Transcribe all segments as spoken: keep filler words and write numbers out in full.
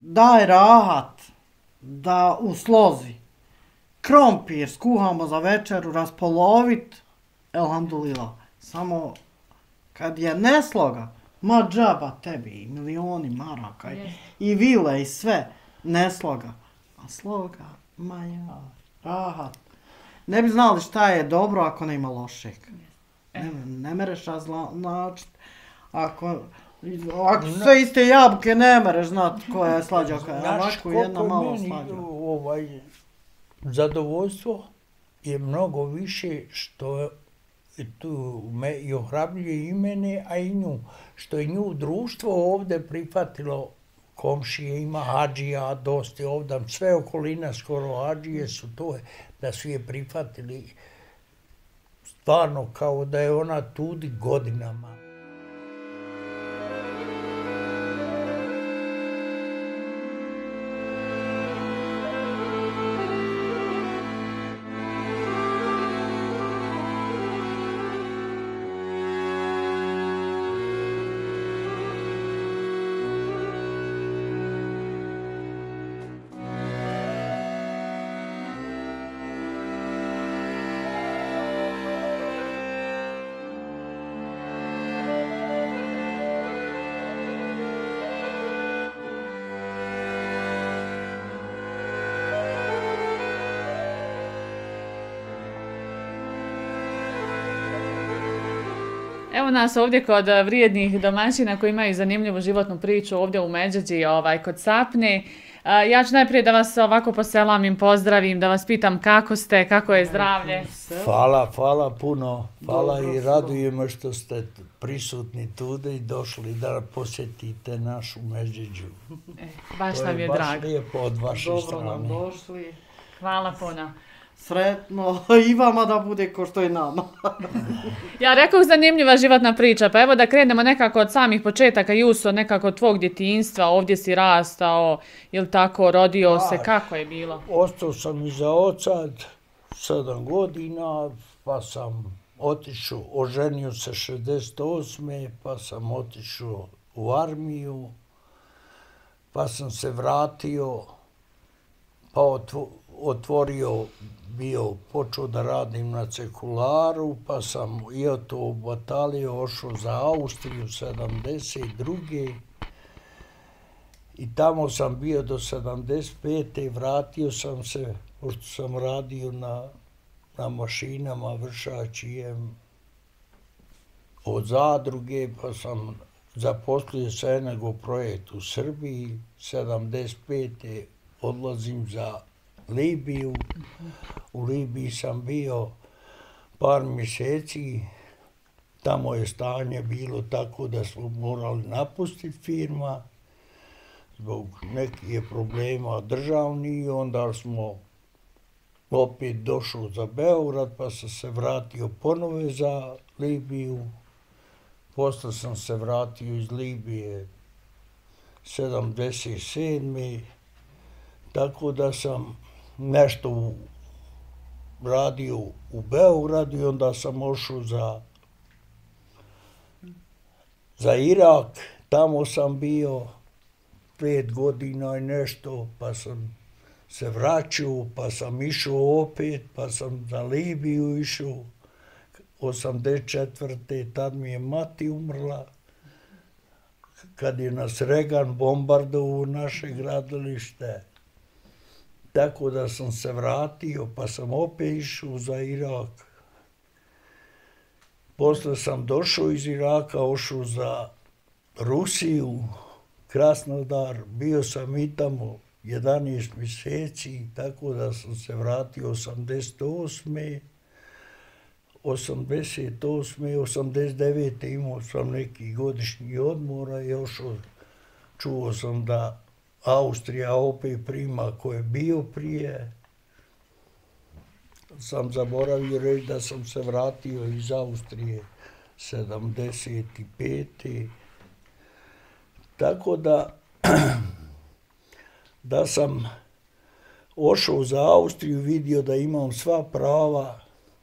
daj rahat da u slozi krompir skuhamo za večeru, raspolovit, elhamdulillah. Samo kad je nesloga, ma džaba tebi, i milioni maraka, i, i vile i sve, nesloga. A sloga, ma ja, rahat. Ne bi znali šta je dobro ako nema lošeg. Ne, ne mereš razlačit. Ako, ako sve iste jabuke ne mereš znat koja je slađa, koja je ovako jedna malo slađa. Ovaj, zadovoljstvo je mnogo više što tu me i ohrabljuje i mene, a i nju. Što je nju društvo ovdje prihvatilo, komšije ima hadžija, dosta ovdje, sve okolina skoro hadžije su to, da su je prihvatili stvarno kao da je ona tudi godinama. Evo nas ovdje kod vrijednih domaćina koji imaju zanimljivu životnu priču ovdje u Medžeđi, ovaj, kod Sapne. Ja ću najprije da vas ovako poselamim, pozdravim, da vas pitam kako ste, kako je zdravlje. Hvala, hvala puno. Hvala i radujemo što ste prisutni tude i došli da posjetite našu Medžeđu. E, baš nam je drago. drago. Baš lijepo od vaše Dobro strane. nam došli. Hvala puno. Sretno i vama da bude ko što je nama. Ja rekao zanimljiva životna priča, pa evo da krenemo nekako od samih početaka. Juso, nekako od tvog djetinjstva, ovdje si rastao, ili tako, rodio se, kako je bilo? Ostao sam iza oca sedam godina, pa sam otišao, oženio se šezdeset osme pa sam otišao u armiju, pa sam se vratio, pa otvorio, bio, počeo da radim na cirkularu, pa sam i od to bataliju ošao za Austriju sedamdeset druge i tamo sam bio do sedamdeset pete vratio sam se, pošto sam radio na, na mašinama, vršačijem od zadruge, pa sam zaposlio se jednog projekt u Srbiji, sedamdeset pete odlazim za Libiju. U Libiji sam bio par mjeseci, tamo je stanje bilo tako da smo morali napustiti firma zbog nekih problema državnih, onda smo opet došli za Beograd, pa sam se vratio ponove za Libiju. Posle sam se vratio iz Libije sedamdeset sedme tako da sam nešto radio u Beogradu i onda sam ošao za, za Irak. Tamo sam bio pet godina i nešto, pa sam se vraćao, pa sam išao opet, pa sam za Libiju išao. osamdeset četvrte tad mi je mati umrla, kad je nas Reagan bombardovao naše gradilište. Tako da sam se vratio, pa sam opet išao za Irak. Posle sam došao iz Iraka, ošao za Rusiju, Krasnodar, bio sam i tamo jedanaest mjeseci, tako da sam se vratio osamdeset osme osamdeset osme osamdeset devete imao sam neki godišnji odmora i ošao, čuo sam da Austrija opet prima ko je bio prije. Sam zaboravio reći da sam se vratio iz Austrije sedamdeset pete Tako da, da sam ošao za Austriju, vidio da imam sva prava,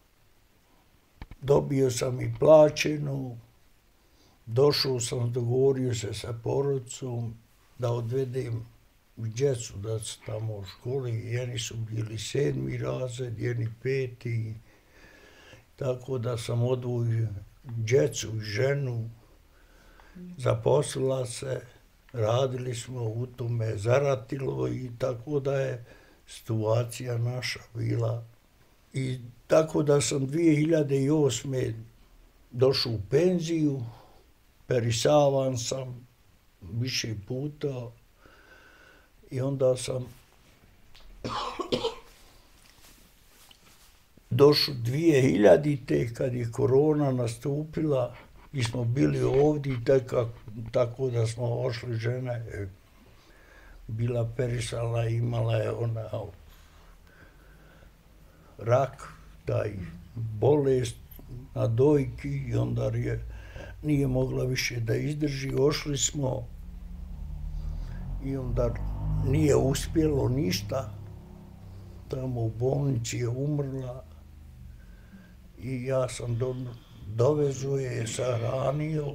dobio sam i plaćenu, došao sam, dogovorio se sa porodicom da odvedem djecu da su tamo u školi, jedni su bili sedmi razred, jedni peti, tako da sam odvojio djecu i ženu, zaposlila se, radili smo u tome, zaratilo i tako da je situacija naša bila. I tako da sam dvije hiljade osme došao u penziju, perisavan sam više puta i onda sam došao dvije hiljadite kad je korona nastupila i smo bili ovdje tako, tako da smo ošli, žena je bila perisala, imala je ona rak, taj bolest na dojki i onda je, nije mogla više da izdrži, ošli smo i onda nije uspjelo ništa, tamo u bolnici je umrla i ja sam do, dovezu je sahranio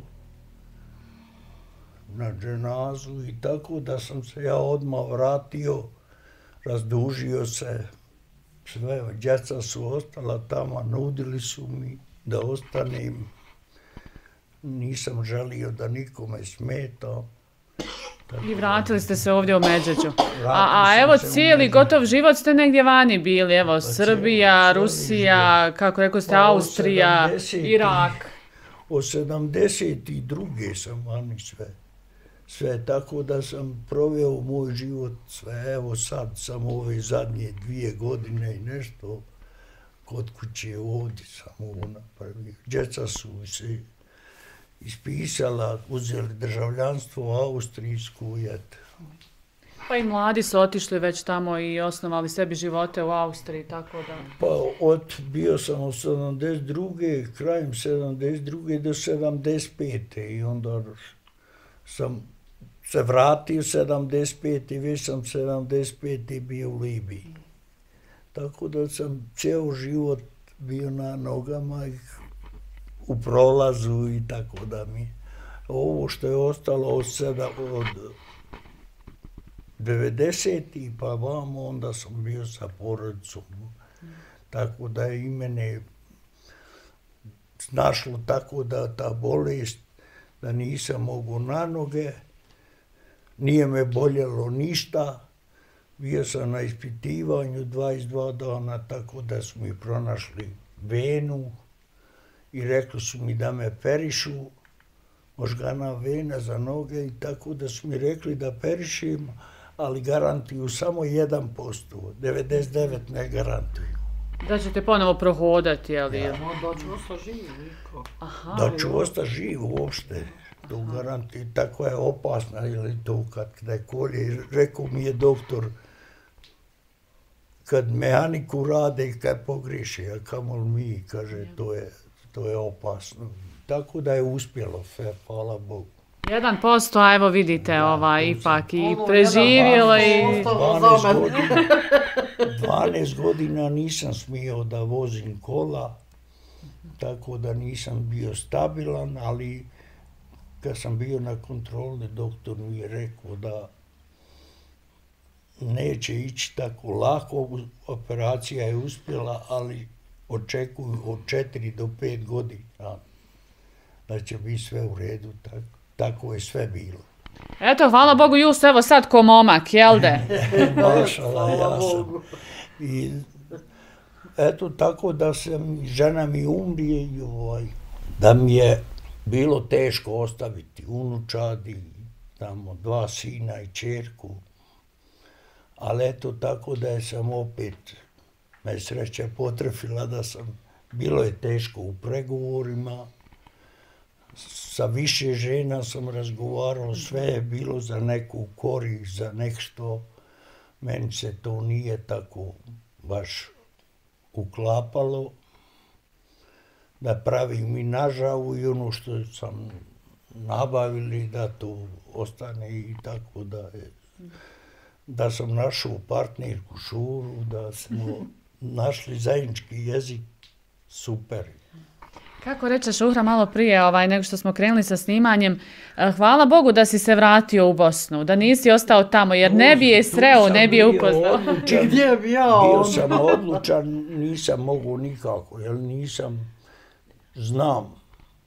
na dženazu i tako da sam se ja odmah vratio, razdužio se, sve djeca su ostala tamo, nudili su mi da ostanem, nisam želio da nikome smeta. I vratili ste se ovdje u Međeđu. A, a evo cijeli gotov život ste negdje vani bili, evo pa Srbija, cijeli, Rusija, cijeli kako rekao ste, pa Austrija, Irak. Od sedamdeset druge sam vani sve. Sve, tako da sam proveo moj život sve, evo sad sam ove zadnje dvije godine i nešto kod kuće ovdje sam ovo napravio. Djeca su se ispisala, uzeli državljanstvo austrijsku i eto. Pa i mladi su otišli već tamo i osnovali sebi živote u Austriji, tako da... Pa od, bio sam od sedamdeset druge krajem sedamdeset druge do sedamdeset pete i onda sam se vratio sedamdeset pete i već sam sedamdeset pete bio u Libiji. Tako da sam cijel život bio na nogama i u prolazu i tako da mi ovo što je ostalo od, sedam, od devedesetih pa vamo, onda sam bio sa porodicom. Tako da je i mene našlo tako da ta bolest, da nisam mogao na noge, nije me boljelo ništa, bio sam na ispitivanju dvadeset dva dana, tako da su mi pronašli venu i rekli su mi da me perišu, možgana vena za noge i tako da su mi rekli da perišim, ali garantuju samo jedan posto, devedeset devet ne garantuju. Da ćete ponovo prohodati, jel? Ja, da ću ostati živ, niko. Da ću ostati živ uopšte, to garantuju, tako je opasna, ili to kad ne kolje, rekao mi je doktor, kad mehaniku rade i kad pogriješi, a kamol mi, kaže, to je, to je opasno. Tako da je uspjelo, fe, hvala Bogu. Jedan posto, a evo vidite, da, ovaj, ipak i ono, preživjelo i... dvanaest godina nisam smio da vozim kola, tako da nisam bio stabilan, ali kad sam bio na kontroli, doktor mi je rekao da neće ići tako lako, operacija je uspjela, ali očekuju od četiri do pet godina da će biti sve u redu, tako, tako je sve bilo. Eto, hvala Bogu, Just, evo sad ko momak, jel de? Mašala, ja sam. I eto, tako da sam, žena mi umrije i ovaj, da mi je bilo teško ostaviti unučadi, tamo dva sina i čerku, ali eto, tako da je sam opet, me sreća potrefila da sam, bilo je teško u pregovorima, sa više žena sam razgovarao, sve je bilo za neku korist, za nešto, meni se to nije tako baš uklapalo, da pravim i nažavu i ono što sam nabavili da to ostane i tako da je, da sam našao partnerku Šuru, da smo našli zajednički jezik, super. Kako reče Šuhra malo prije, ovaj, nego što smo krenuli sa snimanjem, hvala Bogu da si se vratio u Bosnu, da nisi ostao tamo, jer ne bi je sreo, ne bi je upoznao. Gdje bi ja? Bio sam odlučan, nisam mogu nikako, jer nisam, znam,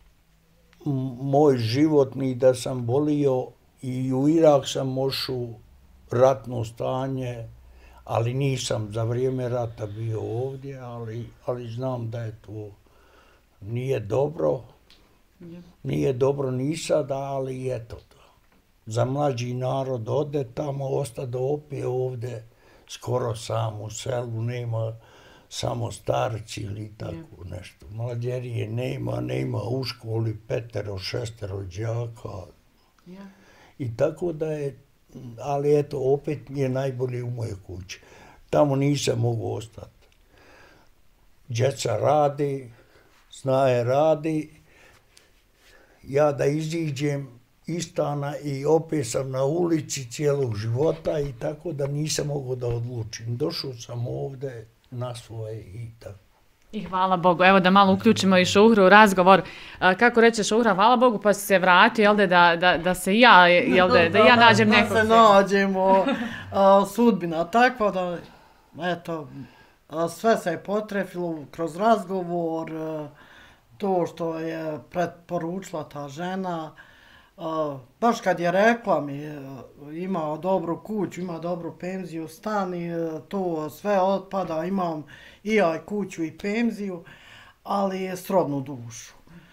moj životni da sam volio i u Irak sam ošao, ratno stanje, ali nisam za vrijeme rata bio ovdje, ali, ali znam da je to nije dobro, nije dobro ni sada, ali eto to. Za mlađi narod ode tamo, ostade opet ovdje, skoro sam u selu, nema samo starci ili tako nešto. Mlađerije nema, nema u školi petero, šestero đaka. I tako da je, ali eto, opet mi je najbolje u mojoj kući. Tamo nisam mogu ostati. Djeca radi, snaje radi, ja da iziđem iz stana i opet sam na ulici cijelog života i tako da nisam mogao da odlučim. Došao sam ovdje na svoje i tako. I hvala Bogu, evo da malo uključimo i Šuhru u razgovor. Kako reče Šuhra, hvala Bogu pa si se vratio, jel da, da, da se ja, jel da, da ja nađem nekog. Da se nađemo, a, sudbina takva da, eto, a, sve se je potrefilo kroz razgovor, a, to što je preporučila ta žena, a, baš kad je rekla mi, ima dobru kuću, ima dobru penziju, stan i to sve otpada, imam i ja kuću i penziju, ali je srodnu dušu.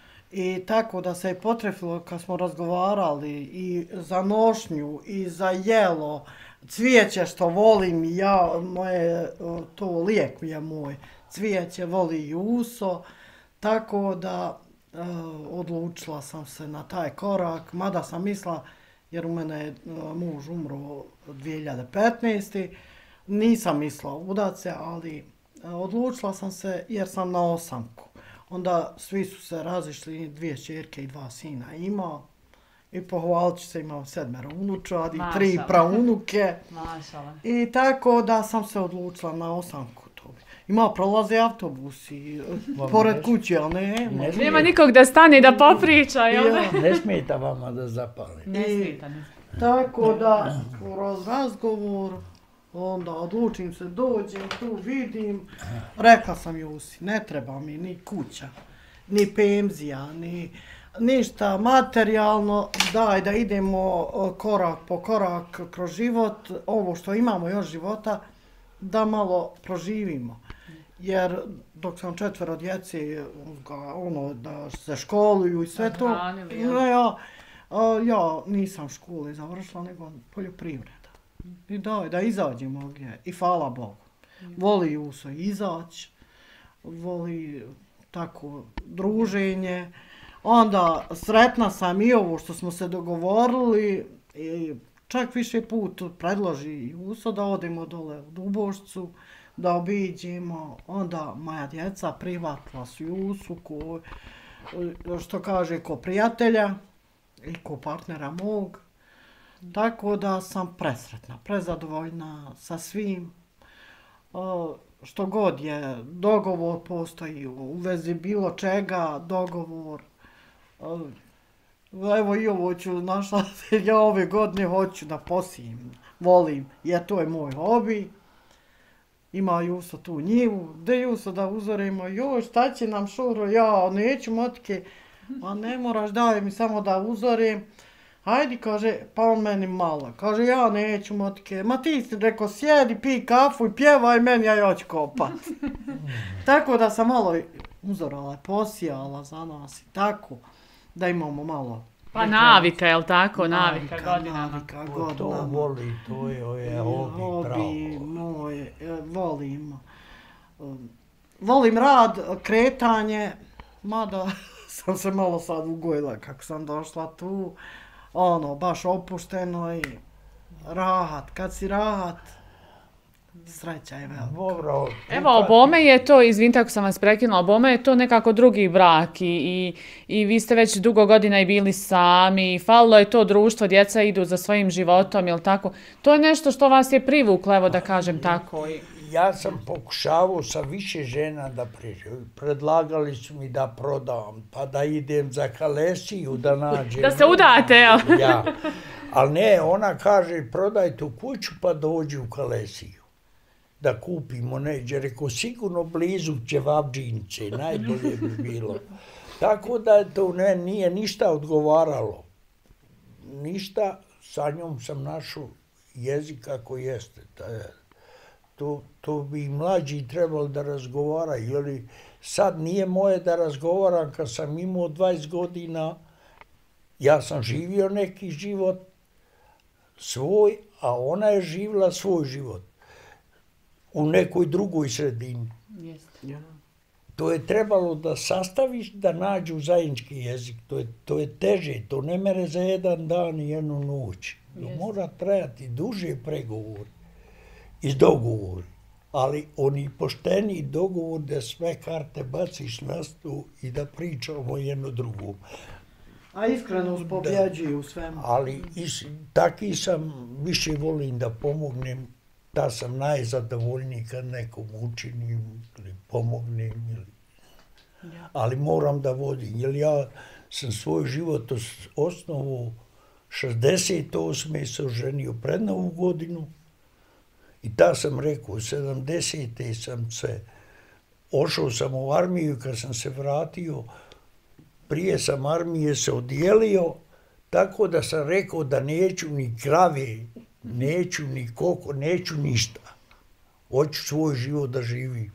I tako da se je potrefilo kad smo razgovarali i za nošnju i za jelo, cvijeće što volim ja, moje, to lijek je moj, cvijeće voli Juso, tako da uh, odlučila sam se na taj korak, mada sam mislila, jer u mene je uh, muž umro dvije hiljade petnaeste. Nisam mislila udat se, ali uh, odlučila sam se jer sam na osamku. Onda svi su se razišli, dvije čerke i dva sina imao. I pohvalit ću se, imao sedmero unučadi, tri praunuke. Mašala. I tako da sam se odlučila na osamku. Ima prolaze autobusi, pored kuće, ali ne. Ne Nema nikog da stane da popriča, jel ne? Ne smeta vama da zapali. Ne smeta, ne. Tako da, kroz razgovor, onda odlučim se, dođem, tu vidim. Rekla sam Jusi, ne treba mi ni kuća, ni penzija, ni ništa materijalno. Daj da idemo korak po korak kroz život, ovo što imamo još života, da malo proživimo. Jer dok sam četvero djece, ono, da se školuju i sve to, ja, ja nisam škole završila, nego poljoprivreda. I daj, da izađemo gdje. I hvala Bogu. Voli Juso izaći, voli tako druženje. Onda sretna sam i ovo što smo se dogovorili, i čak više put predloži Juso da odemo dole u Dubošcu, da obiđemo, onda moja djeca prihvatila su Jusu, ko, što kaže, ko prijatelja i ko partnera mog. Tako da sam presretna, prezadovoljna sa svim. Što god je, dogovor postoji u vezi bilo čega, dogovor. Evo i ovo ću našla, ja ove godine hoću da posijem, volim, jer to je moj hobi. Ima Juso tu njivu, gdje Juso da uzorimo, joj šta će nam Šuro, ja neću motke, a ne moraš, daj mi samo da uzorim. Hajdi, kaže, pa on meni malo, kaže ja neću motke, ma ti si rekao sjedi, pi kafu i pjevaj meni, a ja ću kopat. Tako da sam malo uzorala, posijala za nas i tako, da imamo malo. Pa navika, je li tako? Navika, navika godinama. Navika, Ko godinama. to voli, to je, je hobi, Hobi pravo. moj, volim. Volim rad, kretanje, mada sam se malo sad ugojila kako sam došla tu. Ono, baš opušteno i rahat. Kad si rahat, sreća je velika. Dobro. Evo, obome je to, izvinite ako sam vas prekinula, obome je to nekako drugi brak i, i, i vi ste već dugo godina i bili sami i falilo je to društvo, djeca idu za svojim životom, jel tako? To je nešto što vas je privuklo, evo da kažem tako. I... ja sam pokušavao sa više žena da pričam. Predlagali su mi da prodam, pa da idem za Kalesiju da nađem. Da se udate, jel? Ja. Ali ne, ona kaže, prodaj tu kuću pa dođi u Kalesiju. Da kupimo neđe. Rekao, sigurno blizu Ćevabdžinice, najbolje bi bilo. Tako da to ne, nije ništa odgovaralo. Ništa, sa njom sam našao jezik kako jeste. To, to bi i mlađi trebali da razgovaraju. Jeli, sad nije moje da razgovaram kad sam imao dvadeset godina. Ja sam živio neki život svoj, a ona je živjela svoj život u nekoj drugoj sredini. Jeste. To je trebalo da sastaviš, da nađu zajednički jezik. To je, to je teže, to ne mere za jedan dan i jednu noć. To mora trajati duže pregovori i dogovori. Ali oni pošteni dogovor da sve karte baciš na stol i da pričamo jedno drugom. A iskrenost pobjeđuju u svemu. Ali is, taki sam, više volim da pomognem, da sam najzadovoljniji kad nekom učinim ili pomognem. Ili... Ja. Ali moram da vodim, jer ja sam svoj život osnovu šezdeset osme se oženio pred Novu godinu i ta sam rekao, sedamdesete sam se, ošao sam u armiju, kad sam se vratio, prije sam armije se odijelio, tako da sam rekao da neću ni krave, neću ni koliko, neću ništa. Hoću svoj život da živim.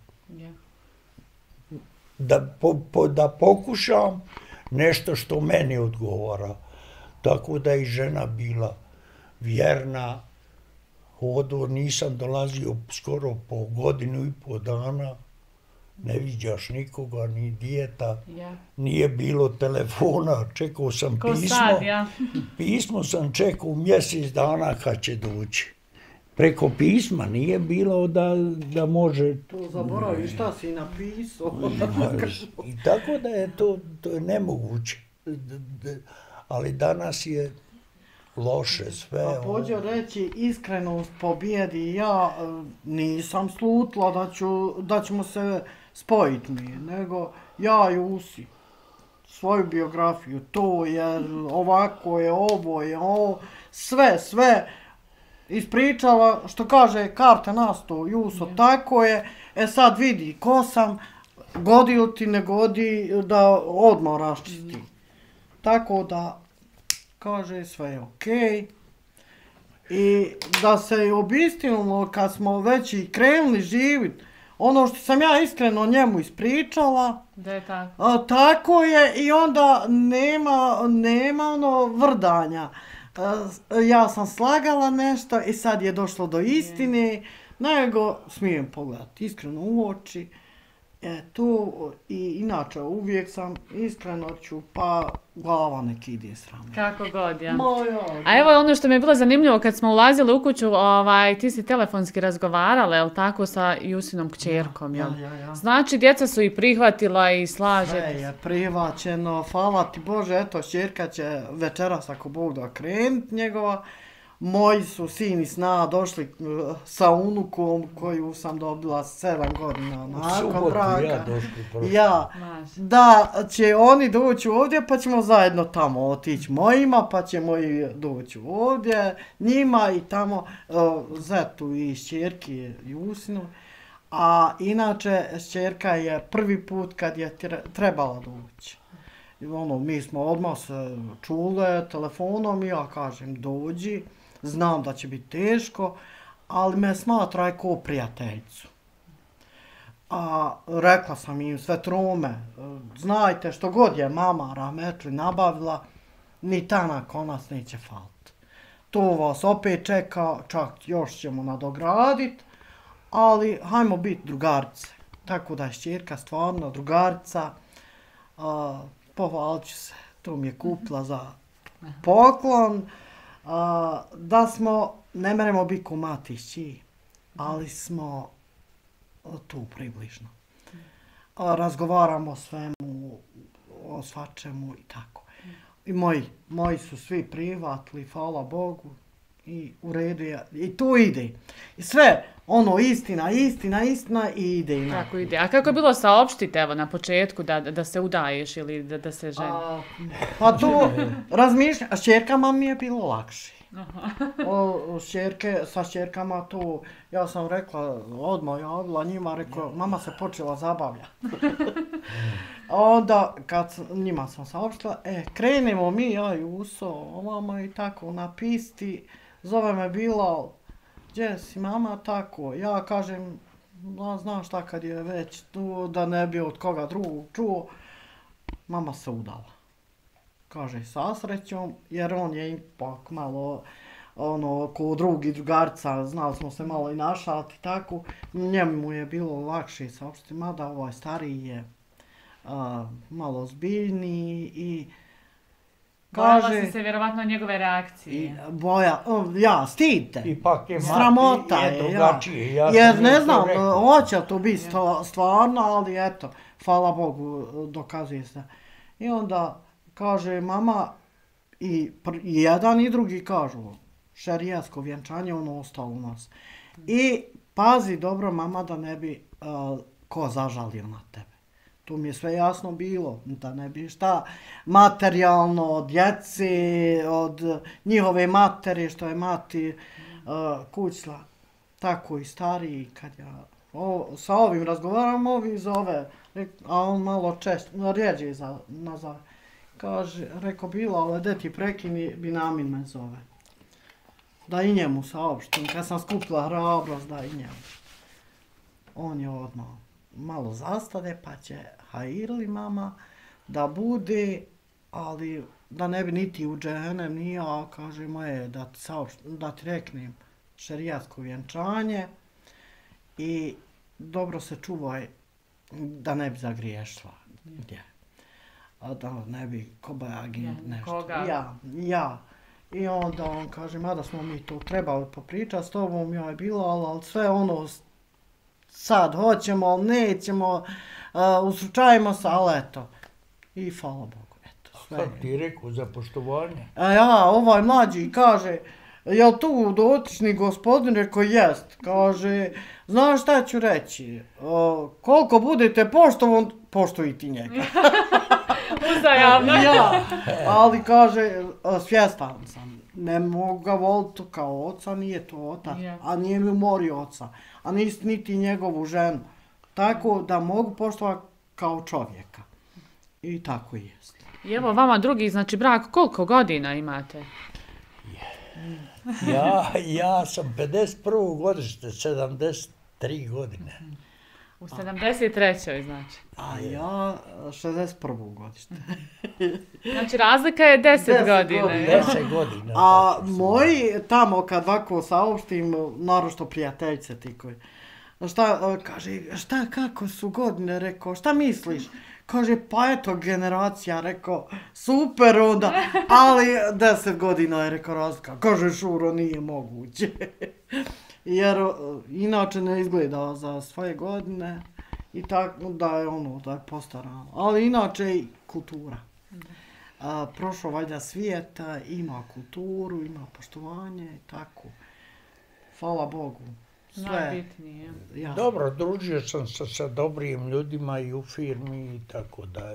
Da, po, po, da pokušam nešto što meni odgovara. Tako da je i žena bila vjerna. Odvor nisam dolazio skoro po godinu i po dana. Ne viđaš nikoga, ni dijeta, ja. Nije bilo telefona, čekao sam Ko pismo. Sad, ja. Pismo sam čekao mjesec dana kad će doći. Preko pisma nije bilo da, da može... To zaboravi, šta si napisao? I tako da je to, to je nemoguće. Ali danas je loše sve. A pođe reći, iskrenost pobjedi, ja nisam slutila da, ću, da ćemo se spojiti mi, nego ja i Usi, svoju biografiju, to je ovako je, ovo je, ovo, sve, sve ispričala, što kaže karta na sto, Juso, tako je, e sad vidi ko sam, godi li ti ne godi, da odmah raščisti. Tako da, kaže sve je okej. I da se obistinilo kad smo već i krenuli živjeti, ono što sam ja iskreno njemu ispričala, da je tako. A, tako je i onda nema, nema ono vrdanja. A, ja sam slagala nešto i sad je došlo do istine, nego smijem pogledati iskreno u oči. E, to i inače uvijek sam iskreno ću, pa glava neki ide sram. Kako god, ja. Moja, A evo ono što mi je bilo zanimljivo, kad smo ulazili u kuću, ovaj, ti si telefonski razgovarala, jel tako, sa Jusinom kćerkom, jel? Ja, ja, ja. Znači, djeca su i prihvatila i slaže. Sve je prihvaćeno, hvala ti Bože, eto, kćerka će večeras, ako Bog da, krenut njegova. Moji su sin i sna došli uh, sa unukom koju sam dobila sedam godina nakon braka. Ja, došli, ja, da će oni doći ovdje pa ćemo zajedno tamo otići mojima, pa će moji doći ovdje, njima i tamo uh, zetu i šćerki Jusinu. A inače šćerka je prvi put kad je trebala doći. Ono, mi smo odmah se čule telefonom i ja kažem dođi. Znam da će biti teško, ali me smatraj ko prijateljicu. A rekla sam im sve trome, znajte što god je mama rahmetli nabavila, ni tanak o nas neće faliti. To vas opet čeka, čak još ćemo nadograditi, ali hajmo biti drugarice. Tako da je šćerka stvarno drugarica, pohvalit ću se, to mi je kupila za poklon. Uh, da smo, ne meremo biti ko matići, ali smo tu približno. Uh, razgovaramo o svemu, o svačemu i tako. I moji, moji su svi privatli, hvala Bogu, i u redu je, i to ide. I sve, ono istina, istina, istina i ide i Tako ide. A kako je bilo saopštiti, evo, na početku da, da se udaješ ili da, da se ženi? A, pa to razmišljam, s čerkama mi je bilo lakše. O, šćerke, sa šćerkama to, ja sam rekla, odmah javila njima, rekao, mama se počela zabavljati. Onda, kad njima sam saopštila, e, krenemo mi, ja i Uso, ovamo i tako, na pisti, zove me Bilal, gdje si mama, tako, ja kažem, no, znaš šta kad je već tu, da ne bi od koga drugog čuo, mama se udala. Kaže, sa srećom, jer on je ipak malo, ono, ko drugi drugarca, znali smo se malo i našaliti, tako, njemu je bilo lakše saopštiti, mada ovaj stariji je a, malo zbiljniji i Bojala kaže... si se vjerovatno njegove reakcije. I, boja, o, ja, stid te. Ipak je Sramota mati, je, je ja. drugačije. Ja Jer sam ne isto znam, rekao. hoće to biti stva- stvarno, ali eto, hvala Bogu, dokazuje se. I onda kaže mama, i, pr- i jedan i drugi kažu, šerijasko vjenčanje, ono ostalo u nas. I pazi dobro mama da ne bi uh, ko zažalio na tebe. Tu mi je sve jasno bilo, da ne bi šta materijalno od djeci, od njihove materi, što je mati uh, kućla. Tako i stariji, kad ja o, sa ovim razgovaram, ovi zove, a on malo češće, rijeđe za, nazove. Kaže, rekao bila, ali de ti prekini, Binamin me zove. Da i njemu saopštim, kad sam skupila hrabrost, da i njemu. On je odmah malo zastade, pa će hajirli mama da bude, ali da ne bi niti u džehennem, ni ja, kaže moje, da ti, saopštim, da ti reknem šerijatsko vjenčanje i dobro se čuvaj da ne bi zagriješila. Gdje? A da ne bi kobajagi Ja, nešto. koga? Ja, ja. I onda on kaže, mada smo mi to trebali popričati s tobom, ja je bilo, ali, ali sve ono sad hoćemo, ali nećemo, uh, usručajmo se, ali eto. I hvala Bogu, eto. Sve. Kako ti je rekao za poštovanje? A ja, ovaj mlađi kaže, jel tu dotični gospodin? Rekao, jest. Kaže, znaš šta ću reći, uh, koliko budete poštovan, poštujte njega. Uzajamno. Ja, ali kaže, svjestan sam, ne mogu ga voliti kao oca, nije to otac, Ja. a nije mi umorio oca, a nisi niti njegovu ženu. Tako da mogu poštovati kao čovjeka. I tako i jest. I evo vama drugi, znači brak, koliko godina imate? Ja, ja sam pedeset prvo godište, sedamdeset tri godine. U sedamdeset trećoj znači. A ja šezdeset prvo godište. Znači razlika je deset Deset godina. godina. je? deset godina. A tako su. moji tamo kad ovako saopštim, narošto prijateljice ti koji, šta, kaže, šta, kako su godine, rekao, šta misliš? Kaže, pa eto generacija, rekao, super onda, ali deset godina je, rekao, razlika. Kaže, Šuro, nije moguće. Jer inače ne izgleda za svoje godine i tako da je ono, da je postarano. Ali inače i kultura. A, prošlo valjda svijeta, ima kulturu, ima poštovanje i tako. Hvala Bogu. Sve. Najbitnije. Ja. Dobro, družio sam se sa dobrim ljudima i u firmi i tako da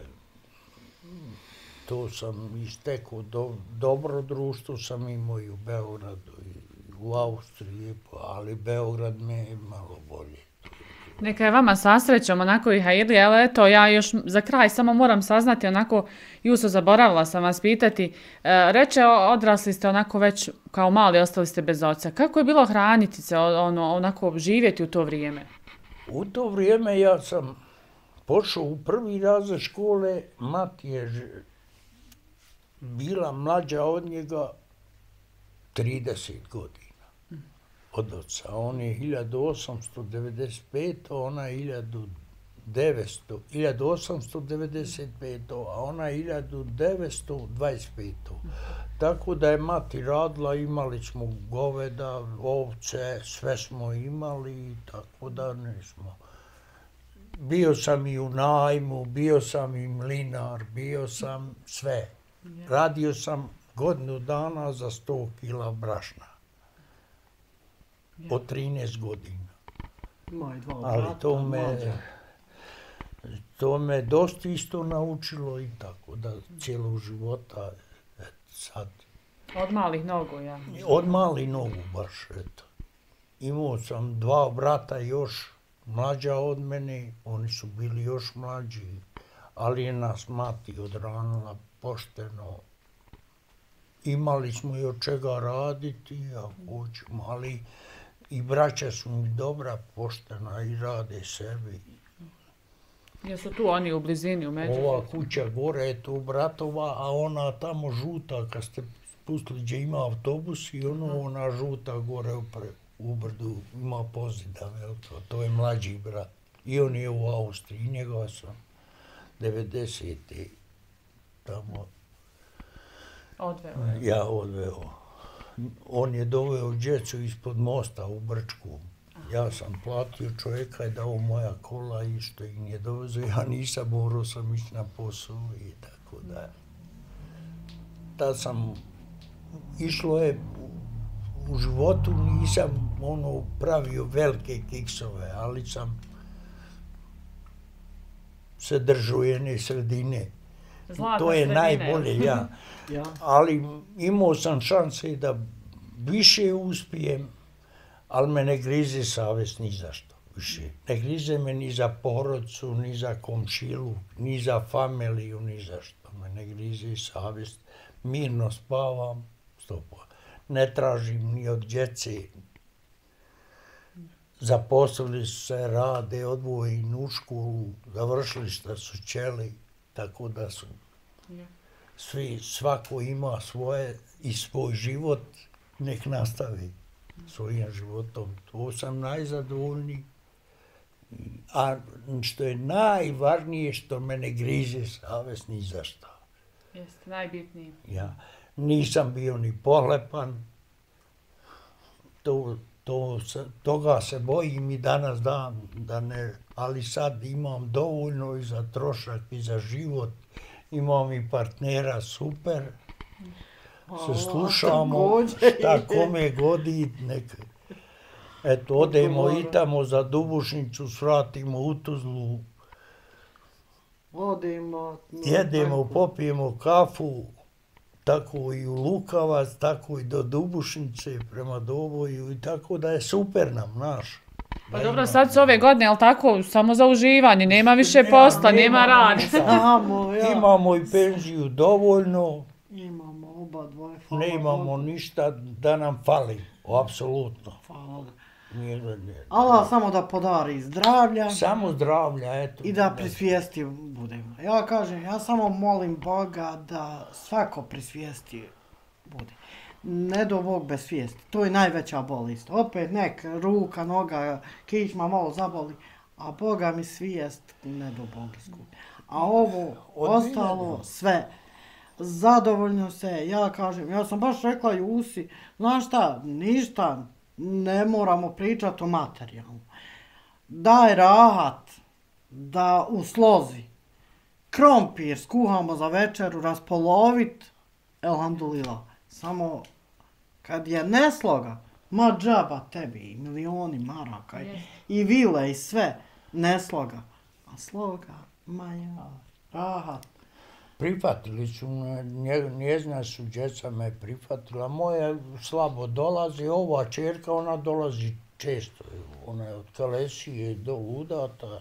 to sam istekao. Do, dobro društvo sam imao i u Beogradu i u Austriji, ali Beograd me je malo bolje. Neka je vama sa srećom onako i hajirli, ali eto ja još za kraj samo moram saznati onako, Juso, zaboravila sam vas pitati, e, reče odrasli ste onako već kao mali, ostali ste bez oca. Kako je bilo hraniti se, ono, onako živjeti u to vrijeme? U to vrijeme ja sam pošao u prvi razred škole, mati je ž- bila mlađa od njega trideset godina od oca. On je hiljadu osamsto devedeset pete. ona je hiljadu devetsto, hiljadu osamsto devedeset pete. a ona je hiljadu devetsto dvadeset pete. Tako da je mati radila, imali smo goveda, ovce, sve smo imali, tako da nismo. Bio sam i u najmu, bio sam i mlinar, bio sam sve. Radio sam godinu dana za sto kila brašna. Od trinaest godina. Ima i dva Ali brata, to me, mlađa. to me dosta isto naučilo i tako da cijelog života, eto sad. Od malih nogu, ja. Od mali nogu baš, eto. Imao sam dva brata još mlađa od mene, oni su bili još mlađi, ali je nas mati odranila pošteno. Imali smo i od čega raditi, ako hoćemo, ali i braća su mi dobra, poštena i rade sebi. Jesu tu oni u blizini, u Međuvrju? Ova kuća gore je tu bratova, a ona tamo žuta, kad ste spustili gdje ima autobus i ono, ona žuta gore upre, u brdu ima pozida veliko, to je mlađi brat. I on je u Austriji, njega sam devedesete tamo Odveo. ja odveo. On je doveo djecu ispod mosta u Brčku. Ja sam platio čovjeka i dao moja kola i što ih nije dovezao. Ja nisam, morao sam ići na posao i tako da. Tad sam, išlo je u životu, nisam ono pravio velike kiksove, ali sam se držao jedne sredine. Zlatna To je sredina. najbolje, ja. Ja. Ali imao sam šanse da više uspijem, ali me ne grize savjest ni za što više. Ne grize me ni za porodcu, ni za komšilu, ni za familiju, ni za što. Me ne grize savjest. Mirno spavam, stopa. Ne tražim ni od djece. Zaposlili su se, rade, odvojeni u školu, završili šta su čeli, tako da su svi, svako ima svoje i svoj život, nek nastavi svojim životom. To sam najzadovoljniji. A što je najvažnije, što mene grize savjest ni za šta. Jeste, najbitniji. Ja nisam bio ni pohlepan, to, to, toga se bojim i danas dan, da ne, ali sad imam dovoljno i za trošak i za život, imam i partnera super, se slušamo, šta kome godi, nek, eto, odemo i tamo za Dubušnicu, svratimo u Tuzlu, Odemo, jedemo, popijemo kafu, tako i u Lukavac, tako i do Dubušnice, prema Doboju, i tako da je super nam, naš. Pa dobro, sad su ove godine, ali tako, samo za uživanje, nema više posla, nema rada. Imamo, ja. Imamo i penziju dovoljno, Imamo oba dvoje, hvala ne imamo Bogu. ništa da nam fali, apsolutno. Hvala. Nije da ne. Allah samo da podari zdravlja Samo zdravlja, eto. i da pri svijesti budemo. Ja kažem, ja samo molim Boga da svako pri svijesti bude. Ne do Bog bez svijesti, to je najveća bolest. Opet nek ruka, noga, kičma malo zaboli, a Boga mi svijest ne do Bog izgubi. A ovo ostalo sve, zadovoljno se, ja kažem, ja sam baš rekla Jusi, znaš šta, ništa, ne moramo pričati o materijalnom. Daj rahat, da u slozi krompir skuhamo za večeru, raspolovit, elhamdulillah. Samo kad je nesloga, ma džaba tebi, i milioni maraka, i, i vile i sve, nesloga. A sloga, ma ja, rahat. Prihvatili su, nje- njezina su djeca me prihvatila. Moja slabo dolazi, ova čerka, ona dolazi često. Ona je od Kalesije do udata,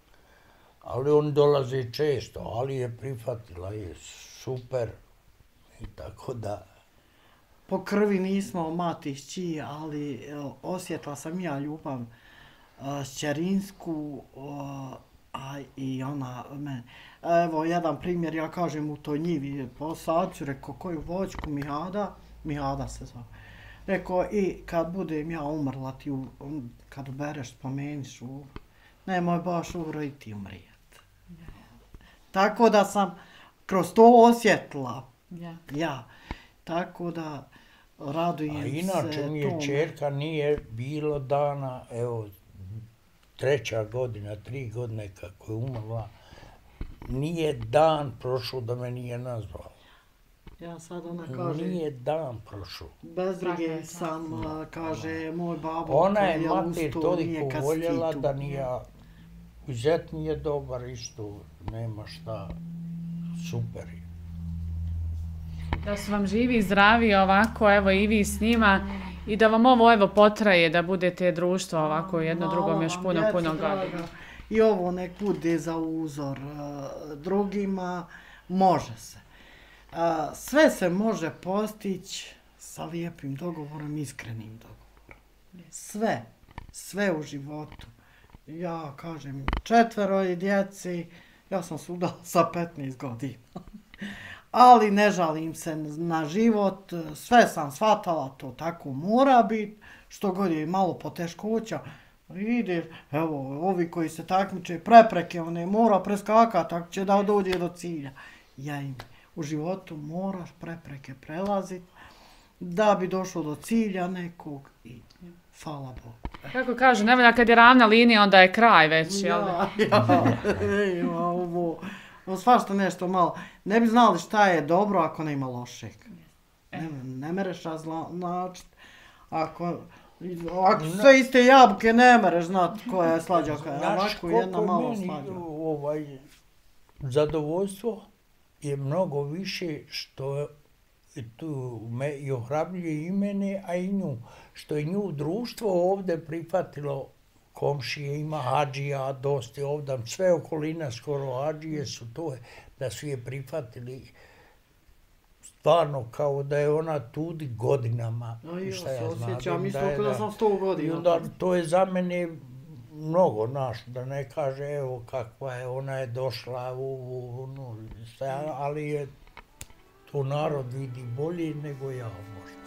ali on dolazi često, ali je prihvatila, je super. I tako da, Po krvi nismo mati s čiji, ali e, osjetila sam ja ljubav e, šćerinsku, o, a i ona me. Evo, jedan primjer, ja kažem u toj njivi, posadću, rekao, koju voćku Mihada, Mihada se zove. Rekao, i kad budem ja umrla, ti u, um, kad ubereš, spomeniš, u, nemoj baš uro i ti umrijet. Tako da sam kroz to osjetila, Ja. ja. Tako da radujem a se inače mi je tome. čerka nije bilo dana, evo, treća godina, tri godine kako je umrla, nije dan prošao da me nije nazvala. Ja sad ona kaže, Nije dan prošao. bez brige Svaka sam, a, kaže, moj babo, Ona je koji mater usto, toliko nije kad si voljela tu. da ni ja, zet mi je dobar isto, nema šta, super je. Da su vam živi i zdravi ovako, evo i vi s njima i da vam ovo evo potraje, da budete društvo ovako jedno Hvala drugom još vam, puno, djeco puno draga. godina. I ovo nek bude za uzor a, drugima, može se. A, sve se može postići sa lijepim dogovorom, iskrenim dogovorom. Sve, sve u životu. Ja kažem četvero i djeci, ja sam se udala sa petnaest godina. Ali ne žalim se na život, sve sam shvatala, to tako mora biti, što god je malo poteškoća, ideš, evo, ovi koji se takmiče, prepreke, one mora preskakati, tako će da dođe do cilja. Ja im, u životu moraš prepreke prelaziti, da bi došlo do cilja nekog i hvala Bogu. Kako kažu, nevolja kad je ravna linija, onda je kraj već, jel? Ja, ja, ej, ovo, ovo svašta nešto malo. Ne bi znali šta je dobro ako nema lošeg. Ne, ne mereš razlačiti. Ako, ako su sve iste jabuke, ne mereš znati koja je slađa, koja je Znaš ovako jedna koliko malo meni slađa. ovaj, zadovoljstvo je mnogo više što je tu me i ohrabruje i mene, a i nju. Što je nju društvo ovdje prihvatilo, komšije ima hadžija, dosta ovdje, sve okolina skoro hadžije su to, da su je prihvatili stvarno kao da je ona tudi godinama. A ja šta se znam, osjećam isto je kao da sam sto I godina. onda to je za mene mnogo, naš, da ne kaže evo kakva je, ona je došla u, u, u, ali je to narod vidi bolje nego ja možda.